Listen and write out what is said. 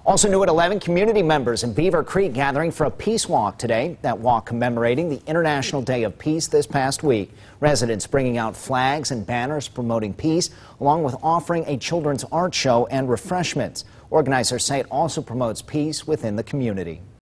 Also new at 11, community members in Beavercreek gathering for a peace walk today. That walk commemorating the International Day of Peace this past week. Residents bringing out flags and banners promoting peace, along with offering a children's art show and refreshments. Organizers say it also promotes peace within the community.